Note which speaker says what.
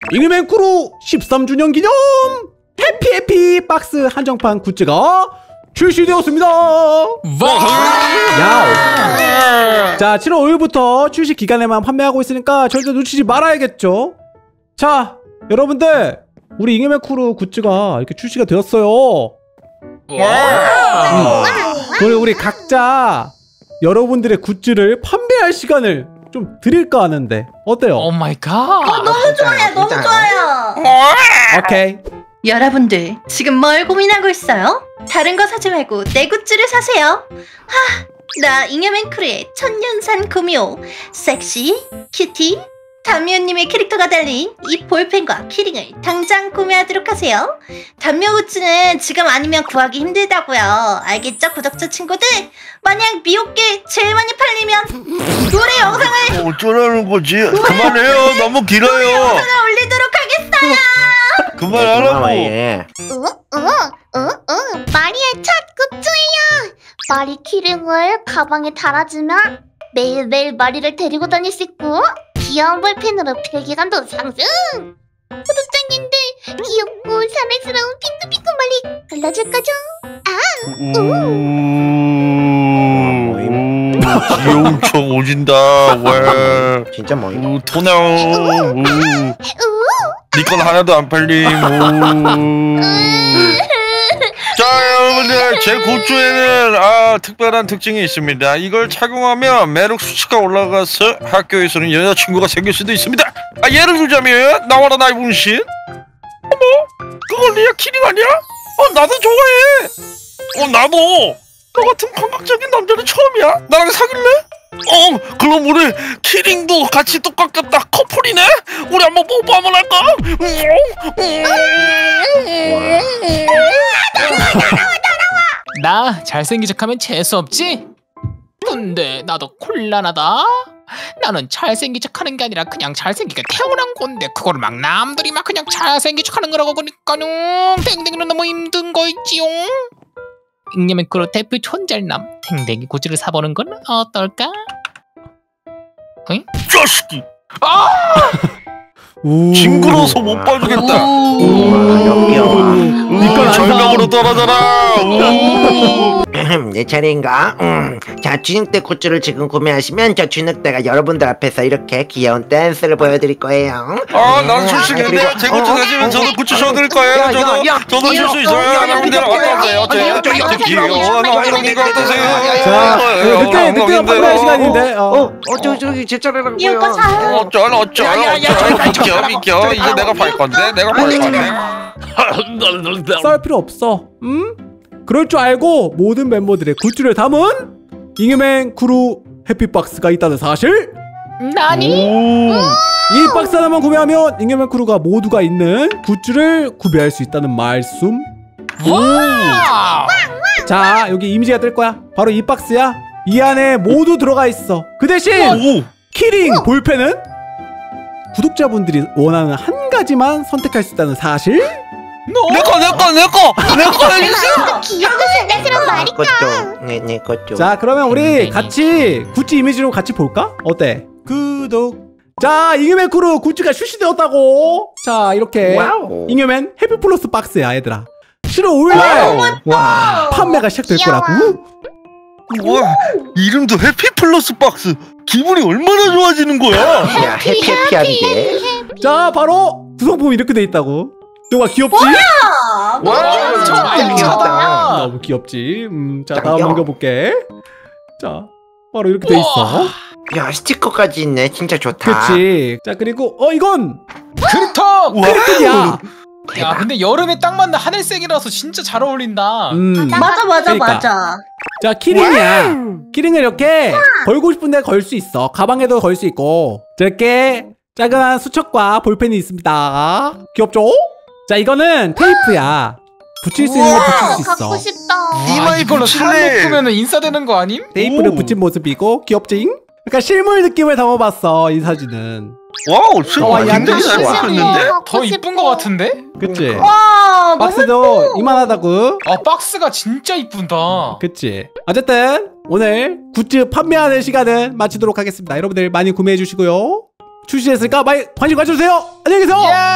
Speaker 1: 잉여맨 크루 13주년 기념 해피 박스 한정판 굿즈가 출시되었습니다. 야, 자 7월 5일부터 출시 기간에만 판매하고 있으니까 절대 놓치지 말아야겠죠. 자 여러분들 우리 잉여맨 크루 굿즈가 이렇게 출시가 되었어요. 그리고 우리 각자 여러분들의 굿즈를 판매할 시간을 좀 드릴까 하는데 어때요?
Speaker 2: 오 마이 갓.
Speaker 3: 너무 좋아요. 너무 좋아요.
Speaker 1: 오케이.
Speaker 3: 여러분들 지금 뭘 고민하고 있어요? 다른 거 사지 말고 내 굿즈를 사세요. 나 잉여맨 크루의 천년산 구미호 섹시 큐티 단묘님의 캐릭터가 달린 이 볼펜과 키링을 당장 구매하도록 하세요. 단묘 굿즈는 지금 아니면 구하기 힘들다고요. 알겠죠 구독자 친구들? 만약 미호께 제일 많이 팔리면 노래 영상을
Speaker 4: 어쩌라는 거지? 그만해요. 너무 길어요.
Speaker 3: 노래 영상을 올리도록 하겠어요.
Speaker 4: 그만하라고.
Speaker 5: 마리의 첫 굿즈예요. 마리 키링을 가방에 달아주면 매일매일 마리를 데리고 다닐 수 있고 귀여운 볼펜으로 필기감도 상승. 구독자님들 귀엽고 사랑스러운 핑크핑크 마리 골라줄 거죠?
Speaker 4: 귀여운 척 오진다. 왜?
Speaker 6: 진짜 뭐임?
Speaker 4: 토나오. 니건 하나도 안 팔림. 자 여러분들 제 굿즈에는 특별한 특징이 있습니다. 이걸 착용하면 매력 수치가 올라가서 학교에서는 여자친구가 생길 수도 있습니다. 예를 들자면 나와라 나의 분신. 어머 그거 리아 키링 아니야? 나도 좋아해. 나도 너 같은 감각적인 남자는 처음이야. 나랑 사귈래? 그럼 우리 키링도 같이 똑같겠다. 커플이네? 우리 한번 뽀뽀 한번 할까?
Speaker 2: 나 잘생긴 척하면 재수없지? 근데 나도 곤란하다. 나는 잘생긴 척하는 게 아니라 그냥 잘생기게 태어난 건데 그거를 막 남들이 막 그냥 잘생긴 척하는 거라고 그러니까요. 댕댕이는 너무 힘든 거 있지요. 잉여맨 크루 대표 촌잘남 댕댕이 굿즈를 사보는 건 어떨까? 응?
Speaker 4: 자식이
Speaker 1: 오.
Speaker 4: 징그러워서 못 봐주겠다.
Speaker 1: 니건
Speaker 4: 절벽으로 떨어져라.
Speaker 6: 내 차례인가? 자, 쥐늑대 굿즈를 지금 구매하시면 저 쥐늑대가 여러분들 앞에서 이렇게 귀여운 댄스를 보여드릴 거예요.
Speaker 4: 난 출신인데 제 굿즈 사시면 저도 굿즈 줘드릴 거예요. 저도 줄 수 있어요. 여러분들 어떠세요? 어때요? 귀여운 엉덩이가 어떠세요?
Speaker 1: 자 늑대가 판매할 시간인데
Speaker 6: 저기 제 차례라고요.
Speaker 3: 이거 사요.
Speaker 4: 어쩔 비켜 이제 내가 팔 건데
Speaker 1: 싸울 필요 없어. 그럴 줄 알고 모든 멤버들의 굿즈를 담은 잉여맨 크루 해피박스가 있다는 사실.
Speaker 2: 나니?
Speaker 1: 이 박스 하나만 구매하면 잉여맨 크루가 모두가 있는 굿즈를 구매할 수 있다는 말씀. 자 여기 이미지가 뜰 거야. 바로 이 박스야. 이 안에 모두 들어가 있어. 그 대신 키링 볼펜은 구독자분들이 원하는 한 가지만 선택할 수 있다는 사실.
Speaker 4: 내거 해주세요.
Speaker 5: 귀엽고 사랑스러운 마리가.
Speaker 6: 내 것도.
Speaker 1: 자 그러면 우리 같이 굿즈 이미지로 같이 볼까? 어때? 구독. 자 잉여맨 크루 굿즈가 출시되었다고. 자 이렇게
Speaker 6: 와우.
Speaker 1: 잉여맨 해피플러스 박스야 얘들아. 7월 5일날 판매가 시작될
Speaker 5: 귀여워.
Speaker 1: 거라고.
Speaker 4: 와 이름도 해피 플러스 박스. 기분이 얼마나 좋아지는 거야.
Speaker 6: 야, 해피하게.
Speaker 1: 자 바로 구성품이 이렇게 돼 있다고. 정말 귀엽지?
Speaker 2: 와 정말 귀엽다.
Speaker 1: 너무 귀엽지? 자 다음 넘겨볼게. 자 바로 이렇게 돼 있어.
Speaker 6: 야, 스티커까지 있네. 진짜 좋다.
Speaker 1: 그치. 자 그리고 이건
Speaker 2: 그렇다.
Speaker 1: 크리스야.
Speaker 2: 야 근데 여름에 딱 맞는 하늘색이라서 진짜 잘 어울린다.
Speaker 1: 그러니까. 자 키링이야. 키링을 이렇게 걸고 싶은데 걸 수 있어. 가방에도 걸 수 있고. 저렇게 작은 수첩과 볼펜이 있습니다. 귀엽죠? 자 이거는 테이프야. 붙일 수 있는 거 붙일 수 있어.
Speaker 5: 갖고 싶다.
Speaker 4: 이마에
Speaker 2: 이걸로
Speaker 4: 붙일래.
Speaker 2: 살 높으면 인싸되는 거 아님?
Speaker 1: 테이프를 붙인 모습이고 귀엽지? 약간 실물 느낌을 담아봤어 이 사진은.
Speaker 4: 와우 진짜 굉장히 잘
Speaker 5: 좋아.
Speaker 4: 붙였는데.
Speaker 2: 더 이쁜 거 같은데?
Speaker 1: 그치?
Speaker 3: 와
Speaker 1: 박스도 이만하다고.
Speaker 2: 박스가 진짜 이쁜다.
Speaker 1: 그치? 어쨌든 오늘 굿즈 판매하는 시간은 마치도록 하겠습니다. 여러분들 많이 구매해 주시고요. 출시했으니까 많이 관심 가져주세요. 안녕히 계세요.